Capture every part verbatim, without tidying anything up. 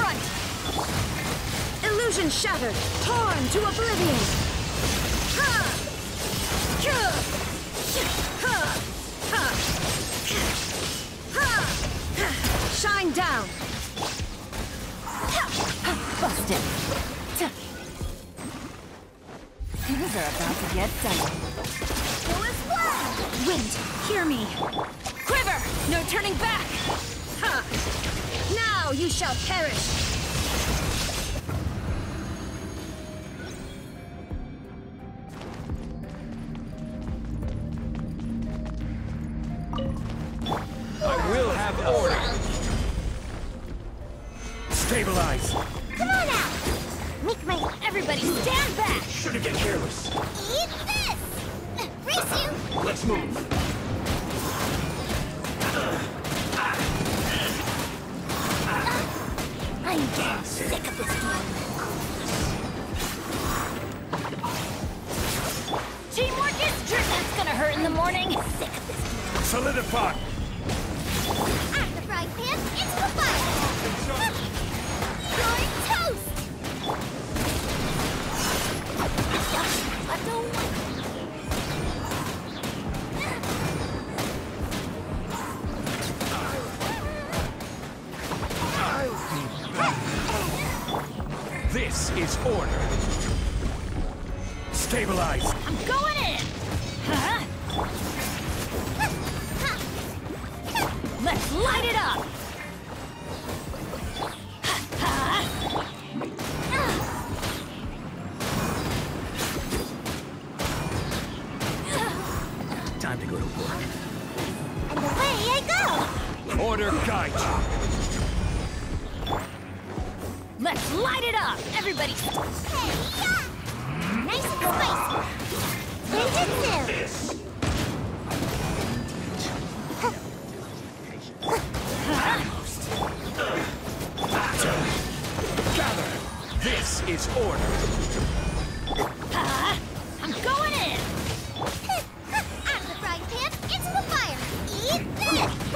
front! Illusion shattered, torn to oblivion! Ha! Kyuh! Ha! Ha! Ha! Shine down! Busted! Things are about to get dicey. Go as well! Wind, hear me! Quiver! No turning back! Ha! Now you shall perish! I will have order! Stabilize! Come on out! Make my... Everybody stand back! Shouldn't get careless. Eat this! Brace you! Let's move. I'm getting sick of this game. Teamwork is true! That's gonna hurt in the morning! Sick of this game. Solidify! At the frying pan, into the fire! You're toast! I don't want... This is order. Stabilize. I'm going in! Huh? Let's light it up! Time to go to work. And away I go! Order guide you. Let's light it up! Everybody! Hey, yeah! Nice and spicy! Ninjutsu! This. Gather. This is order. Huh? I'm going in! Out of the frying pan, into the fire! Eat this!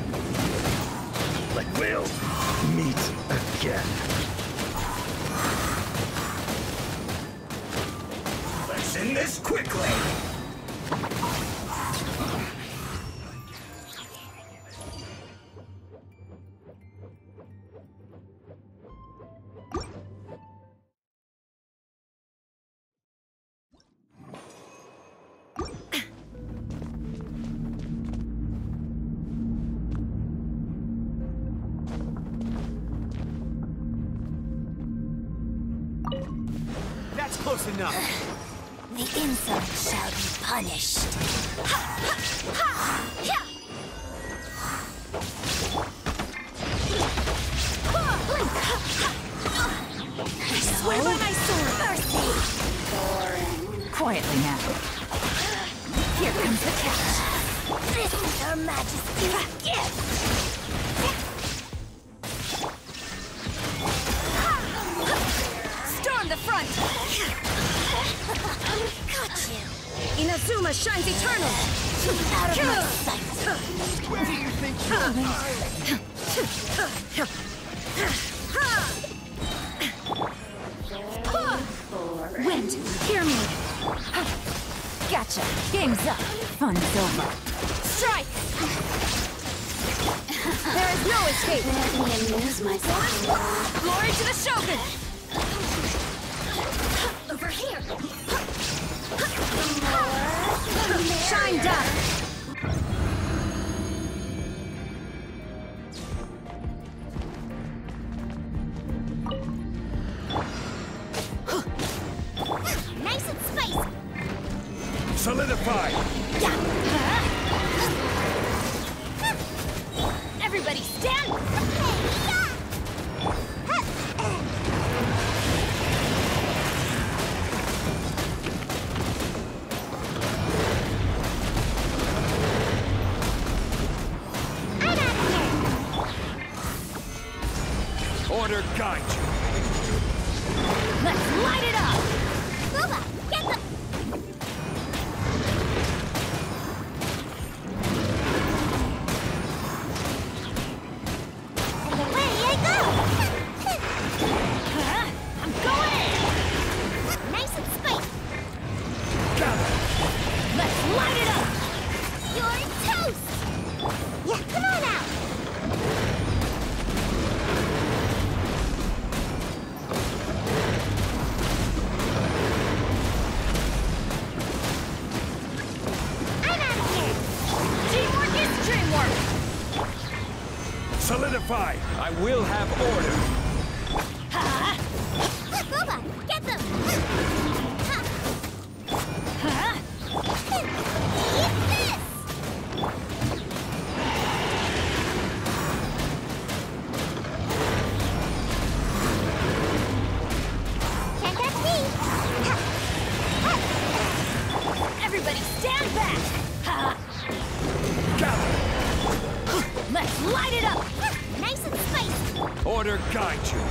But we'll meet again. Let's end this quickly. That's close enough. The insult shall be punished. I swear by my sword! Mercy! Quietly now. Here comes the catch. This is Her Majesty's gift! Storm the front! Got you! Inazuma shines eternal! Out of my sight! Where do you think Wind, hear me! Gotcha! Game's up! Fun's over! Strike! There is no escape! Let me amuse myself. Glory to the Shogun! Over here! Shine down! Nice and spicy! solidify? Yeah! Everybody stand! Order guide you. Let's light it up! Booba, get the... And away I go! toast! Yeah, come on out! I'm out of here! Teamwork is dreamwork! Solidify! I will have order. Ha! Boba, get them! Ha! Ha! Eat this! Can't catch me! Ha! Ha! Everybody stand back! Ha! Gather! Let's light it up! Nice and spicy! Order guide you.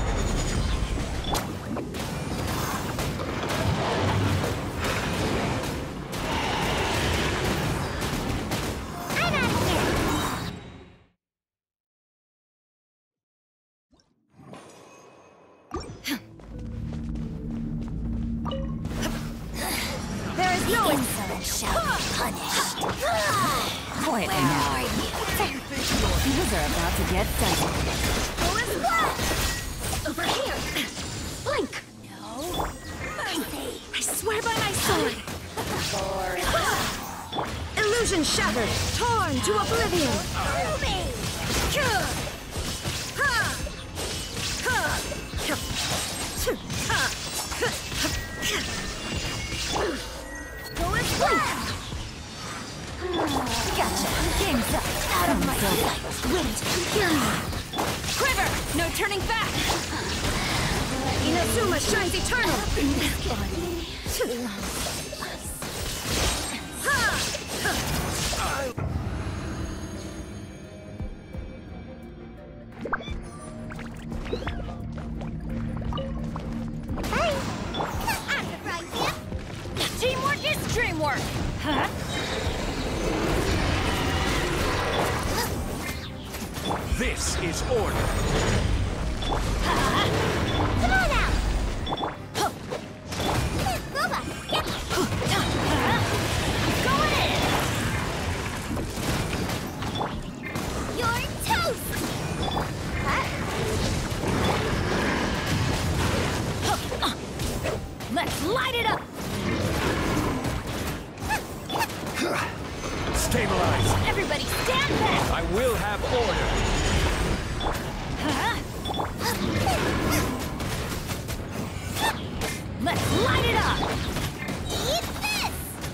I'm out of here! There is no insolence shall be punished. Quietly now. These are about to get done. Who is what? Over here! Blink! No. I swear by my sword! Illusion shattered! Torn to oblivion! Ruby! Ha! Ha! Ha! Who is what? Gotcha! Game's up! Out of my sight! Wind! Hear me! Quiver! No turning back! Inazuma shines eternal! Ha! Hey! I'm the frying pan! Teamwork is dreamwork! Huh? This is order. Come on out! Boba, get Going in! your toast! Huh? Let's light it up! Stabilize. Everybody stand back! I will have order. Huh? Let's light it up! Eat this!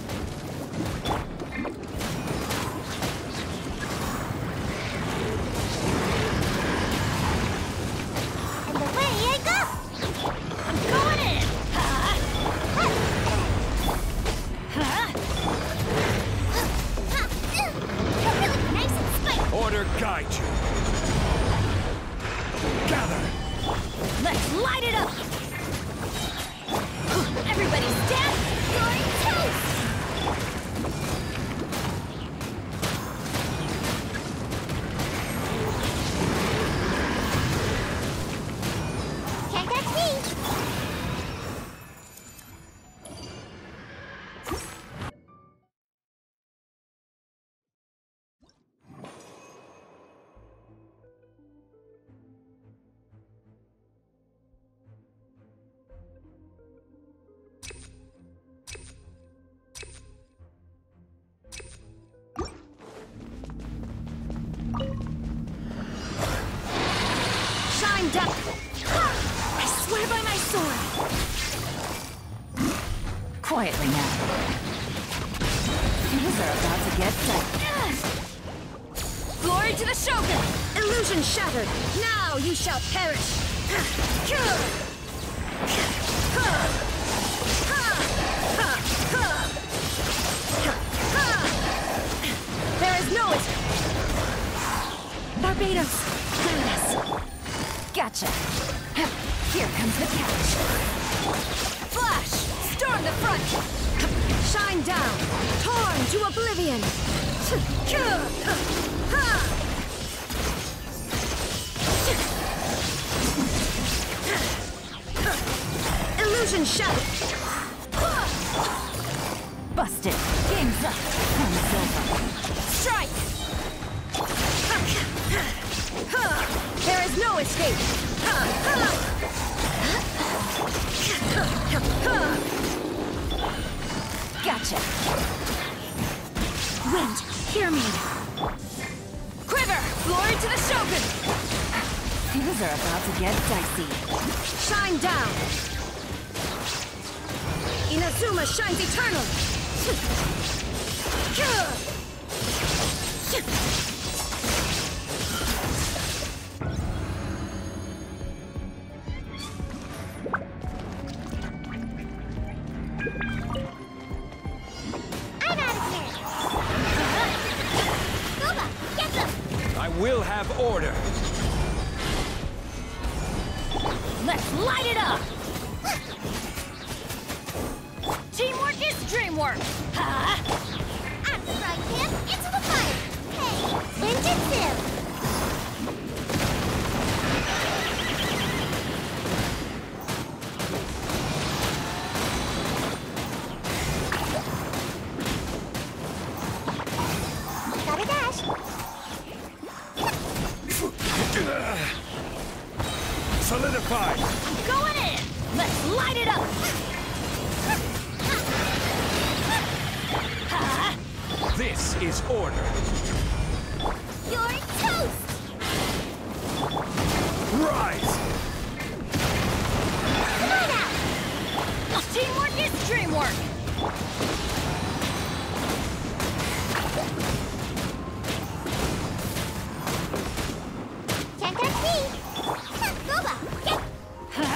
And away I go! I'm going in! Huh? Huh? Really nice and spicy! Order guide you. Gather! Let's light it up! Everybody stand! Your toast! Can't catch me! Shine down! I swear by my sword! Quietly now. These are about to get done. Glory to the Shogun! Illusion shattered! Now you shall perish! There is no it! Barbados! Goodness! Gotcha! Here comes the catch! Flash! Storm the front! Shine down! Torn to oblivion! Illusion shattered! Busted! Game's up! One silver! Strike! no escape! Ha, ha. Gotcha! Wind, hear me! Quiver! Glory to the Shogun! Things are about to get dicey. Shine down! Inazuma shines eternal! I'm out of here. Goba, get them. I will have order. Let's light it up! Teamwork is dreamwork! Ha! Out of the frying pan, into the fire. Hey, ninjutsu. Gotta dash. Solidify. Going in! Let's light it up! Ha! This is order. You're toast. Rise. Come on out. Teamwork is dreamwork! Can't touch me. Goba, get. Ha!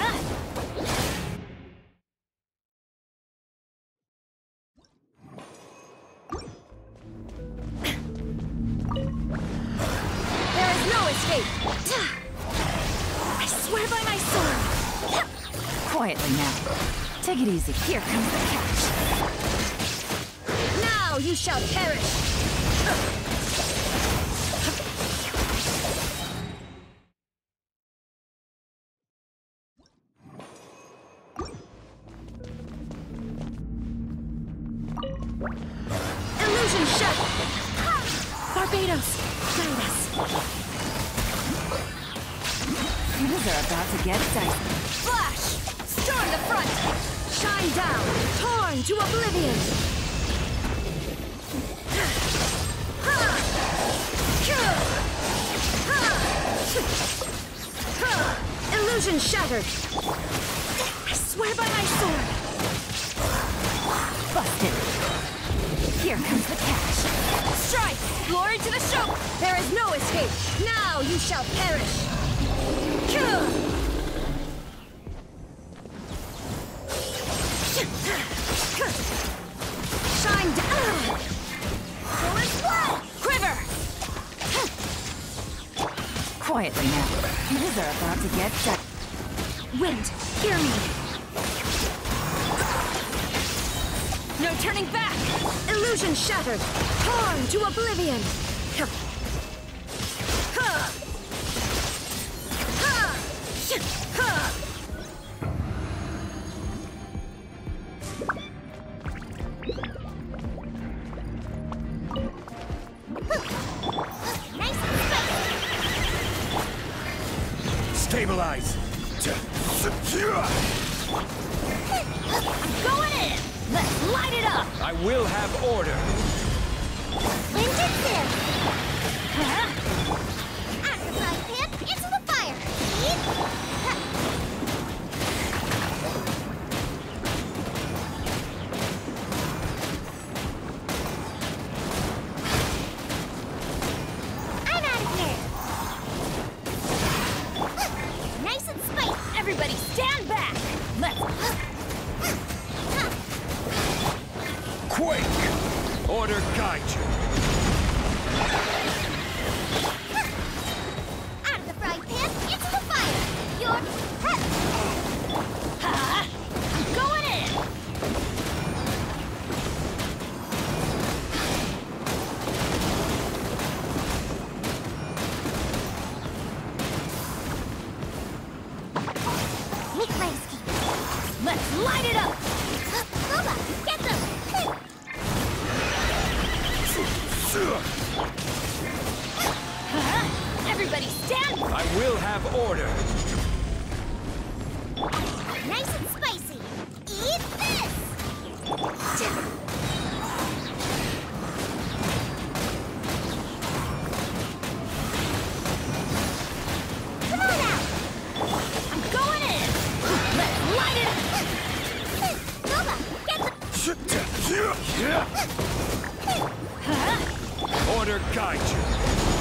There is no escape! I swear by my sword! Quietly now. Take it easy. Here comes the catch. Now you shall perish! Illusion shut! Barbados, guide us! Things are about to get dicey. Flash! Storm the front! Shine down! Torn to oblivion! Illusion shattered! I swear by my sword! Busted! Here comes the catch! Strike! Glory to the show! There is no escape! Now you shall perish! Shine down! Go as one! Quiver! Quietly now. These are about to get done. Wind, hear me! No turning back! Illusion shattered! Torn to oblivion! Ha! Ha! Ha! Nice and spicy. Stabilize. Secure. I'm going in! Let's light it up! I will have order. Ninjutsu. Huh? Out of the frying pan, into the fire. Eat. Ha. I'm out of here. Nice and spicy. Everybody stand back! Let's... Quake. Order guide you. Out of the frying pan, into the fire. You're... Ha. Ha! I'm going in! Make my escape. Let's light it up! Goba, get them. Huh? Everybody stand... I I will have order. Nice and spicy. Eat this! Come on out! I'm going in! Let's light it up! Nova, get the... Order guide you.